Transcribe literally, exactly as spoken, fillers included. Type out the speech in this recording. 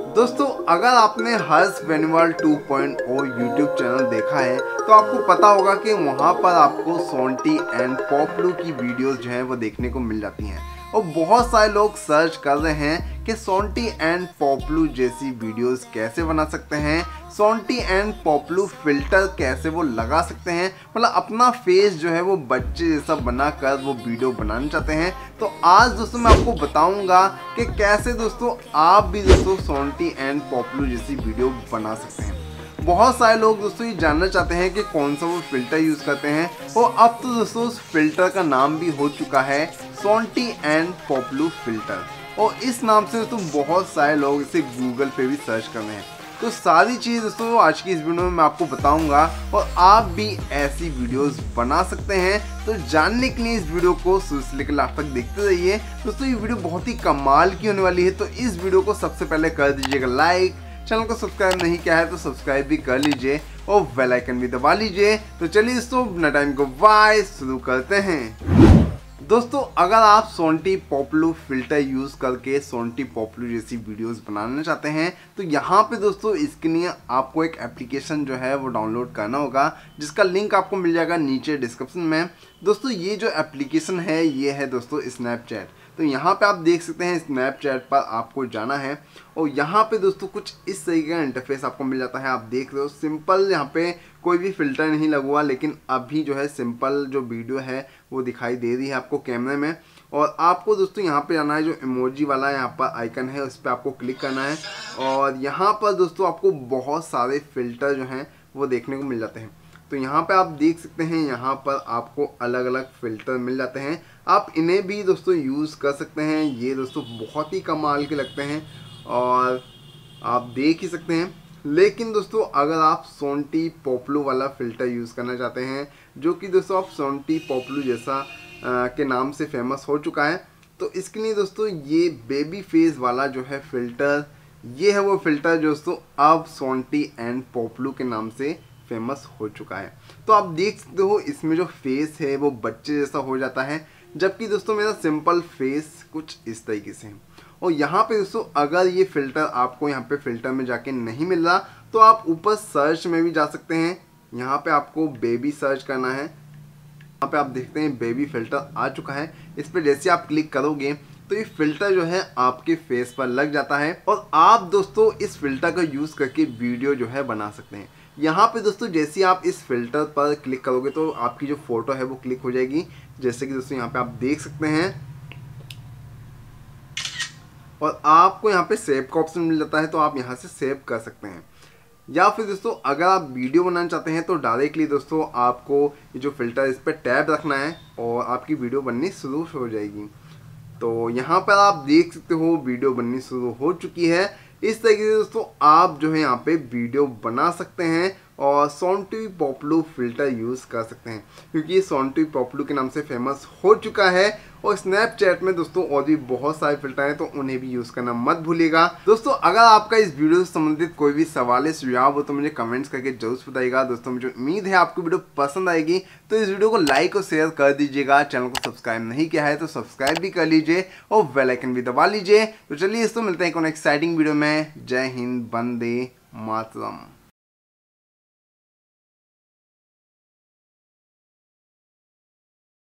दोस्तों अगर आपने Harsh Beniwal two point O YouTube channel देखा है तो आपको पता होगा कि वहाँ पर आपको सोंटी एंड पोपलू की वीडियोस जो हैं वो देखने को मिल जाती हैं और बहुत सारे लोग सर्च कर रहे हैं कि सोंटी एंड पोपलू जैसी वीडियोस कैसे बना सकते हैं, सोंटी एंड पोपलू फिल्टर कैसे वो लगा सकते हैं, मतलब अपना फेस जो है वो बच्चे जैसा बनाकर वो वीडियो बनाना चाहते हैं। तो आज दोस्तों मैं आपको बताऊंगा कि कैसे दोस्तों आप भी दोस्तों सोंटी एंड पोपलू जैसी वीडियो बना सकते हैं। बहुत सारे लोग दोस्तों ये जानना चाहते हैं कि कौन सा वो फिल्टर यूज़ करते हैं और अब तो दोस्तों उस फिल्टर का नाम भी हो चुका है सोंटी एंड पोपलू फिल्टर और इस नाम से दोस्तों बहुत सारे लोग इसे गूगल पे भी सर्च कर रहे हैं। तो सारी चीज़ दोस्तों आज की इस वीडियो में मैं आपको बताऊंगा और आप भी ऐसी वीडियोस बना सकते हैं। तो जानने के लिए इस वीडियो को शुरू से लेकर लास्ट तक देखते रहिए। दोस्तों ये वीडियो बहुत ही कमाल की होने वाली है, तो इस वीडियो को सबसे पहले कर दीजिएगा लाइक, चैनल को सब्सक्राइब नहीं किया है तो सब्सक्राइब भी कर लीजिए और बेल आइकन भी दबा लीजिए। तो चलिए दोस्तों बिना टाइम को वाई शुरू करते हैं। दोस्तों अगर आप सोंटी पोपलू फिल्टर यूज़ करके सोंटी पोपलू जैसी वीडियोस बनाना चाहते हैं तो यहाँ पे दोस्तों इसके लिए आपको एक एप्लीकेशन जो है वो डाउनलोड करना होगा, जिसका लिंक आपको मिल जाएगा नीचे डिस्क्रिप्शन में। दोस्तों ये जो एप्लीकेशन है ये है दोस्तों स्नैपचैट। तो यहाँ पे आप देख सकते हैं स्नैपचैट पर आपको जाना है और यहाँ पे दोस्तों कुछ इस तरीके का इंटरफेस आपको मिल जाता है। आप देख रहे हो सिंपल, यहाँ पे कोई भी फिल्टर नहीं लगा हुआ, लेकिन अभी जो है सिंपल जो वीडियो है वो दिखाई दे रही है आपको कैमरे में। और आपको दोस्तों यहाँ पे जाना है, जो इमोजी वाला यहाँ पर आइकन है उस पर आपको क्लिक करना है और यहाँ पर दोस्तों आपको बहुत सारे फिल्टर जो हैं वो देखने को मिल जाते हैं। तो यहाँ पे आप देख सकते हैं यहाँ पर आपको अलग अलग फ़िल्टर मिल जाते हैं, आप इन्हें भी दोस्तों यूज़ कर सकते हैं। ये दोस्तों बहुत ही कमाल के लगते हैं और आप देख ही सकते हैं। लेकिन दोस्तों अगर आप सोंटी पोपलू वाला फ़िल्टर यूज़ करना चाहते हैं, जो कि दोस्तों आप सोंटी पोपलू जैसा आ, के नाम से फेमस हो चुका है, तो इसके लिए दोस्तों ये बेबी फेस वाला जो है फ़िल्टर, ये है वो फ़िल्टर दोस्तों अब सोंटी एंड पोपलू के नाम से फेमस हो चुका है। तो आप देख सकते हो इसमें जो फेस है वो बच्चे जैसा हो जाता है, जबकि दोस्तों मेरा सिंपल फेस कुछ इस तरीके से है। और यहाँ पे दोस्तों अगर ये फ़िल्टर आपको यहाँ पे फ़िल्टर में जाके नहीं मिल रहा तो आप ऊपर सर्च में भी जा सकते हैं। यहाँ पे आपको बेबी सर्च करना है, यहाँ पे आप देखते हैं बेबी फ़िल्टर आ चुका है। इस पर जैसे आप क्लिक करोगे तो ये फ़िल्टर जो है आपके फेस पर लग जाता है और आप दोस्तों इस फ़िल्टर का यूज़ करके वीडियो जो है बना सकते हैं। यहाँ पे दोस्तों जैसे आप इस फिल्टर पर क्लिक करोगे तो आपकी जो फोटो है वो क्लिक हो जाएगी, जैसे कि दोस्तों यहाँ पे आप देख सकते हैं। और आपको यहाँ पे सेव का ऑप्शन मिल जाता है, तो आप यहाँ से सेव कर सकते हैं। या फिर दोस्तों अगर आप वीडियो बनाना चाहते हैं तो डायरेक्टली दोस्तों आपको ये जो फिल्टर इस पर टैब रखना है और आपकी वीडियो बननी शुरू हो जाएगी। तो यहाँ पर आप देख सकते हो वीडियो बननी शुरू हो चुकी है। इस तरीके से दोस्तों आप जो है यहाँ पे वीडियो बना सकते हैं और सोंटी पोपलू फिल्टर यूज़ कर सकते हैं, क्योंकि ये सोंटी पोपलू के नाम से फेमस हो चुका है। और स्नैपचैट में दोस्तों और भी बहुत सारे फिल्टर हैं, तो उन्हें भी यूज़ करना मत भूलिएगा। दोस्तों अगर आपका इस वीडियो से संबंधित कोई भी सवाल है, सुझाव हो तो मुझे कमेंट्स करके जरूर बताइएगा। दोस्तों मुझे उम्मीद है आपको वीडियो पसंद आएगी, तो इस वीडियो को लाइक और शेयर कर दीजिएगा। चैनल को सब्सक्राइब नहीं किया है तो सब्सक्राइब भी कर लीजिए और बेल आइकन भी दबा लीजिए। तो चलिए दोस्तों मिलते हैं एक एक्साइटिंग वीडियो में। जय हिंद, वंदे मातरम।